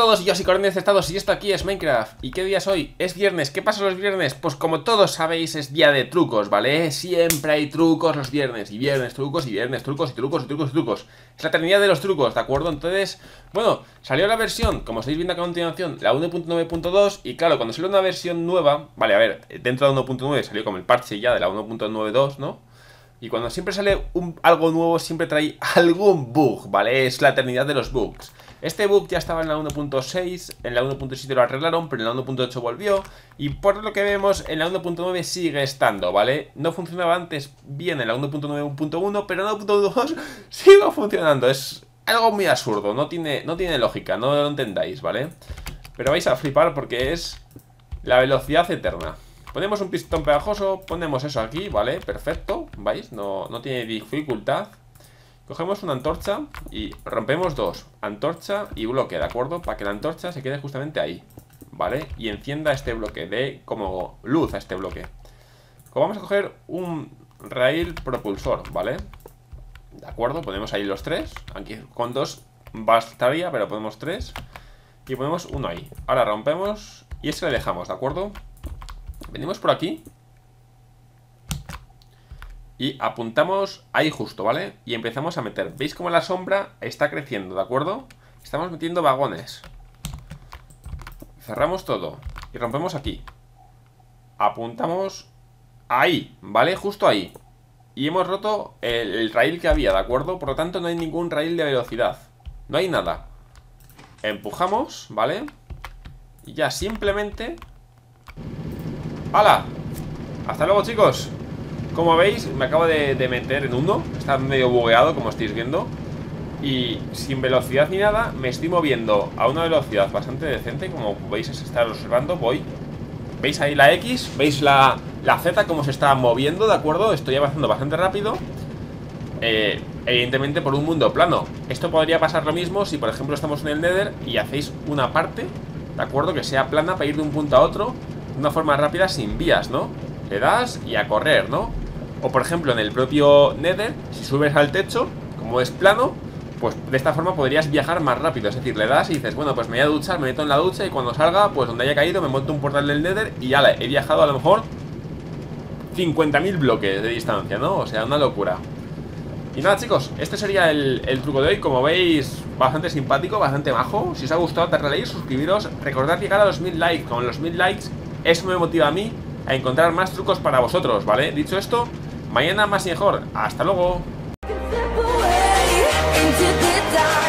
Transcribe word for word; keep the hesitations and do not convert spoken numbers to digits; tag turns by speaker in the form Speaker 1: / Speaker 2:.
Speaker 1: todos, yo soy Coronel Estados y esto aquí es Minecraft. ¿Y qué día es hoy? Es viernes. ¿Qué pasa los viernes? Pues como todos sabéis es día de trucos, ¿vale? Siempre hay trucos los viernes. Y viernes trucos y viernes trucos y trucos y trucos y trucos. Es la eternidad de los trucos, ¿de acuerdo? Entonces, bueno, salió la versión, como estáis viendo a continuación, la uno punto nueve punto dos. Y claro, cuando salió una versión nueva, vale, a ver, dentro de uno punto nueve salió como el parche ya de la uno punto nueve punto dos, ¿no? Y cuando siempre sale un, algo nuevo, siempre trae algún bug, ¿vale? Es la eternidad de los bugs. Este bug ya estaba en la uno punto seis, en la uno punto siete lo arreglaron, pero en la uno punto ocho volvió. Y por lo que vemos, en la uno punto nueve sigue estando, ¿vale? No funcionaba antes bien en la uno punto nueve punto uno, pero en la uno punto dos sigue funcionando. Es algo muy absurdo, no tiene, no tiene lógica, no lo entendáis, ¿vale? Pero vais a flipar porque es la velocidad eterna. Ponemos un pistón pegajoso, ponemos eso aquí, ¿vale? Perfecto, ¿veis? No, no tiene dificultad. Cogemos una antorcha y rompemos dos, antorcha y bloque, ¿de acuerdo? Para que la antorcha se quede justamente ahí, ¿vale? Y encienda este bloque, dé como luz a este bloque. Vamos a coger un rail propulsor, ¿vale? ¿De acuerdo? Ponemos ahí los tres. Aquí con dos bastaría, pero ponemos tres. Y ponemos uno ahí. Ahora rompemos y ese le dejamos, ¿de acuerdo? Venimos por aquí y apuntamos ahí justo, ¿vale? Y empezamos a meter. ¿Veis cómo la sombra está creciendo, ¿de acuerdo? Estamos metiendo vagones. Cerramos todo y rompemos aquí. Apuntamos ahí, ¿vale? Justo ahí. Y hemos roto el, el rail que había, ¿de acuerdo? Por lo tanto no hay ningún rail de velocidad. No hay nada. Empujamos, ¿vale? Y ya simplemente... ¡Hala! Hasta luego, chicos. Como veis, me acabo de, de meter en uno. Está medio bugueado, como estáis viendo. Y sin velocidad ni nada, me estoy moviendo a una velocidad bastante decente. Como veis, se está observando, voy. ¿Veis ahí la X? ¿Veis la, la Z cómo se está moviendo? ¿De acuerdo? Estoy avanzando bastante rápido. eh, Evidentemente por un mundo plano. Esto podría pasar lo mismo si, por ejemplo, estamos en el Nether y hacéis una parte, ¿de acuerdo? Que sea plana para ir de un punto a otro de una forma rápida sin vías, ¿no? Le das y a correr, ¿no? O por ejemplo en el propio Nether, si subes al techo, como es plano, pues de esta forma podrías viajar más rápido. Es decir, le das y dices, bueno, pues me voy a duchar, me meto en la ducha y cuando salga, pues donde haya caído me monto un portal del Nether y ya he viajado a lo mejor cincuenta mil bloques de distancia, ¿no? O sea, una locura. Y nada, chicos, este sería el, el truco de hoy. Como veis, bastante simpático, bastante majo. Si os ha gustado, darle a like, suscribiros. Recordad llegar a los mil likes. Con los mil likes, eso me motiva a mí a encontrar más trucos para vosotros, ¿vale? Dicho esto, mañana más y mejor. Hasta luego.